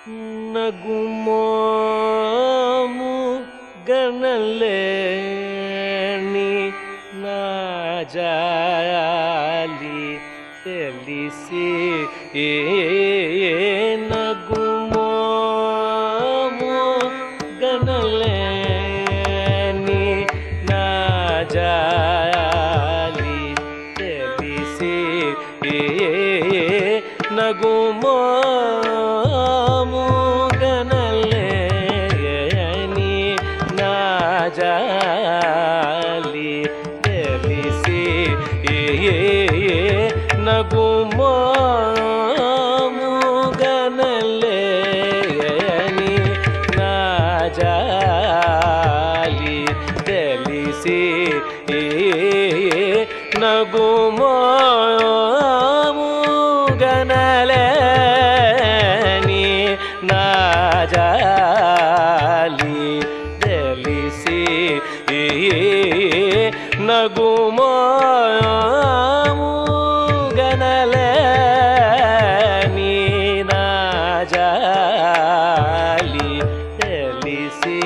ನಗುಮೋಮು ಗನಲೇನಿ ನಾಜಾಲಿ ತಿಳಿಸಿ ನಗುಮೋಮು ಗನಲೇನಿ ನಾಜಾಲಿ ತಿಳಿಸಿ ನಗುಮೋಮು ಗನಲೇನಿ ನಾಜಾಲಿ ತಿಳಿಸಿ ನಗುಮೋಮು ಗನಲೇನಿ ನಾಜಾಲಿ ತಿಳಿಸಿ ನಗುಮೋಮು ಗನಲೇನಿ ನಾಜಾಲಿ ತಿಳಿಸಿ ನಗುಮೋಮು ಗನಲೇನಿ ನಾಜಾಲಿ ತಿಳಿಸಿ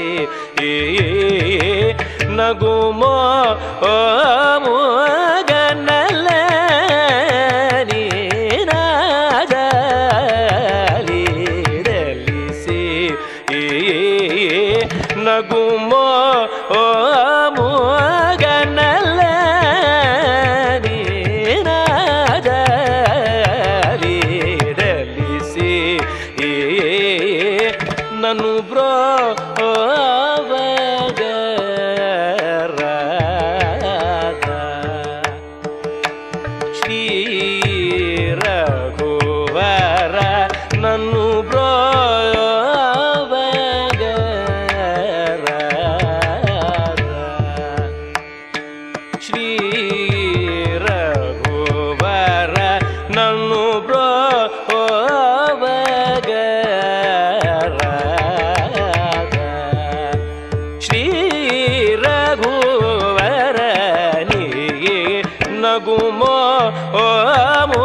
ನಗುಮೋಮು ಗನಲೇನಿ ನಾಜಾಲಿ ತಿಳಿಸಿ ನಗುಮೋಮು ಗನಲೇನಿ ನಾಜಾಲಿ ತಿಳಿಸಿ ನನು ಶ್ರೀ ರಘುವರ ನನ್ನು ಶ್ರೀ ರಘುವರ ನನ್ನು ಶ್ರೀ ರಘುವರನಿಗೆ ನಗುಮೋಮು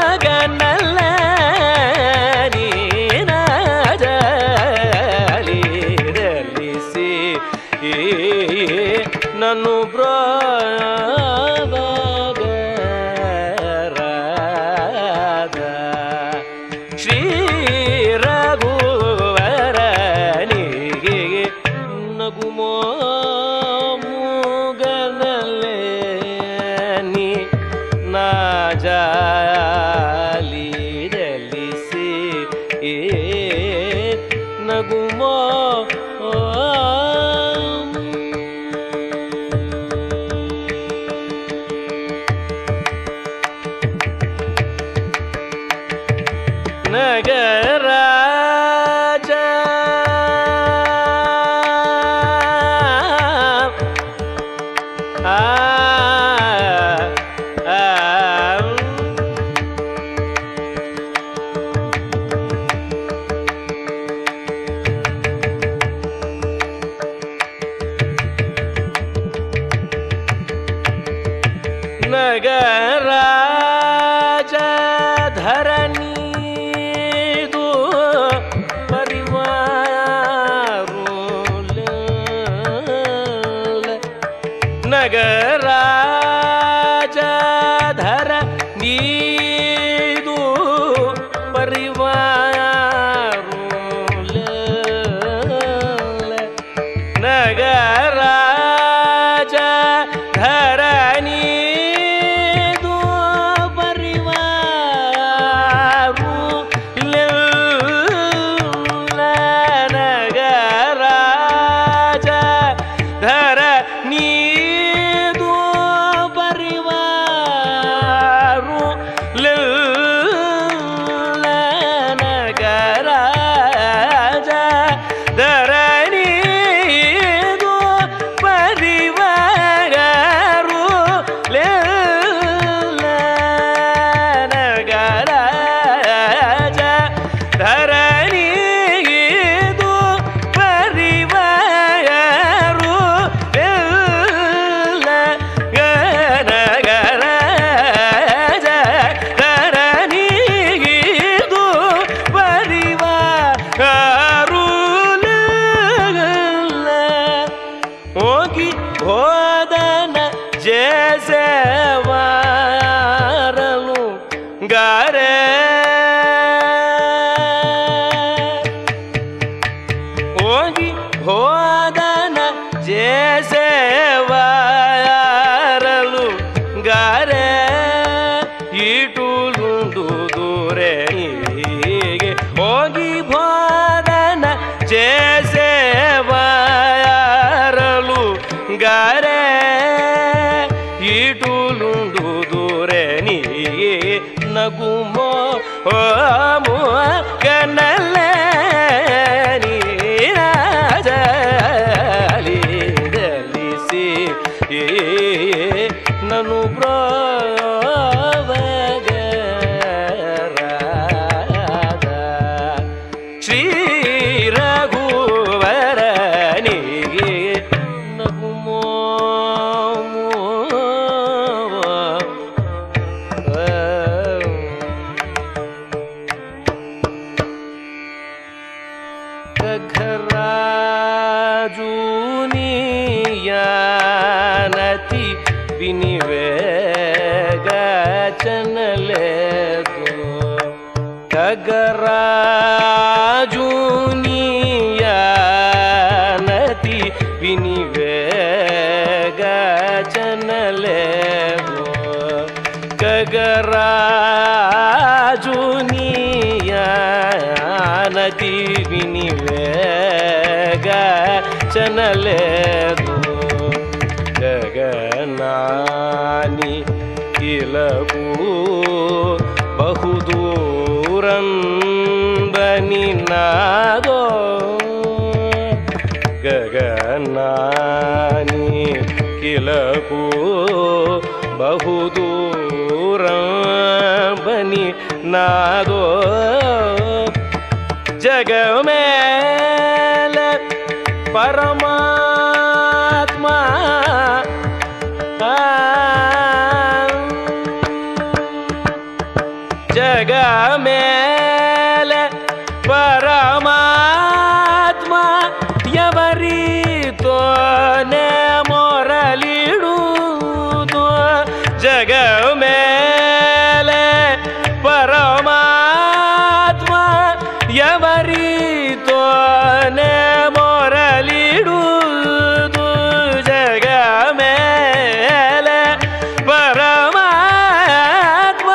ಗನಲೇನಿ ನಾಜಾಲಿ ತಿಳಿಸಿ ನನ್ನು ಶ್ರೀ ರಘುವರನಿಗೆ ನಗುಮೋಮು ಗನಲೇನಿ ನಾಜಾಲಿ ತಿಳಿಸಿ ನಗುಮೋ ನಗರಾಜ ನಗರಾಜ ಧರಣಿದು ಪರಿವಾರ ನಗರಾಜ ಧರಣಿದು ಪರಿವಾರ ನಗರಾಜ ಧರಣಿ ಗರೆ ಹೋಗಿ ಹೋದನ ಜೇಸೇವಾರಲು ಗರೆ ಇಟುಲುಂಡು ದೂರೆ ಹೋಗಿ ಹೋದನ ಜೇಸೇವಾರಲು ಗರೆ ಇಟುಲುಂಡು ದೂರೆ ನಗುಮೋ ಮೋ ಕನಲೆ ನೀರಾಜಲಿ ದಲಿಸಿ ನನು ಬ್ರವಗರಾದ ಶ್ರೀ ರಘುವರನಿಗೆ ನಗುಮೋ ಖರಾಜೂನಿಯಾನತಿ ವಿನಿವೇಗ ಚನಲೆದು ಖರಾಜೂನಿಯಾನತಿ ವಿನಿವೇಗ ಚನಲೆದು ಖರಾಜೂನಿಯಾನತಿ ವಿನಿವೇಗ ಚನಲೆದು ಗಗನಾನಿ ಕಿಲಕು ಬಹುದೂರಂ ಬನಿನಾದೋ ಗಗನಾನಿ ಕಿಲಕು ಬಹುದೂರಂ ಬನಿನಾದೋ ಜಗ ಮೇಲ ಪರಮಾತ್ಮ ಜಗ ಮೇಲ ಪರಮಾತ್ಮ ಯವರಿತೋನೆ ಮೊರಲಿಡುವುದು ಜಗ ಮೇಲ ಪರಮಾತ್ಮ ಯವರಿತೋನೆ ಮೊರಲಿಡುವುದು ಜಗ ಮೇಲೆ ಪರಮಾತ್ಮ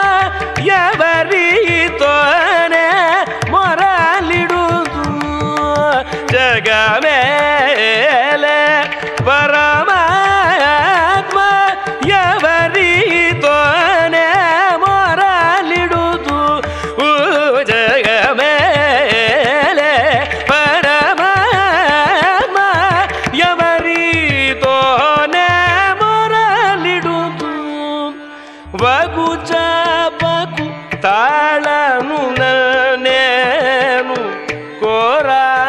ಯವರಿತೋನೆ ಮೊರಲಿಡುವುದು ಜಗ ಮೇಲೆ ಪರಮಾತ್ಮ ಯವರಿತೋನೆ ಮೊರಲಿಡುವುದು ಜಗ ಮೇಲೆ ಪರಮಾತ್ಮ ಯವರಿತೋನೆ ಮೊರಲಿಡುವುದು ವಗು ಚಪಕು ತಾಳನು ನೇನು ಕೋರ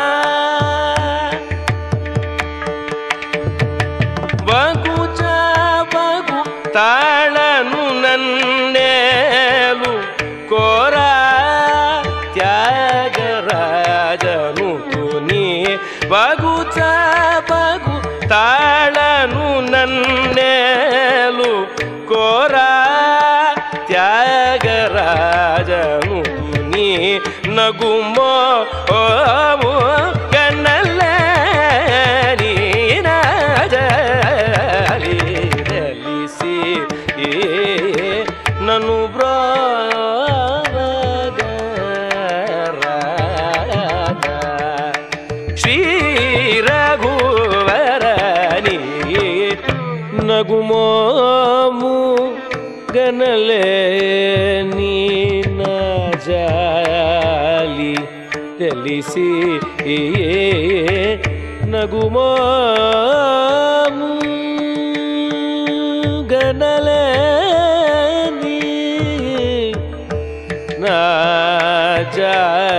ವಗು ಚಪಕು ತಾಳನು ನನ್ನೇಲು ಕೋರ ತ್ಯಾಗರಾಜನು ತುನಿ ವಗು ಚಪಕು ತಾಳನು ನನ್ನೇಲು ಕೋರ ತ್ಯಾಗರಾಜನು ತುನಿ ನಗುಮೋ ಕನ್ನಲ್ಲ ನೀರಾಜಲಿ ದಲಿಸಿ ನನು ಬ್ರವಗರಾದ ಶ್ರೀ ರಘುವರನಿ ನಗುಮೋ ಗನಲೆ ನೀನ ಜಾಲಿ ತಿಳಿಸಿ ನಗುಮೋ ಗನಲೆ ನೀ ನಾ ಜಾಲಿ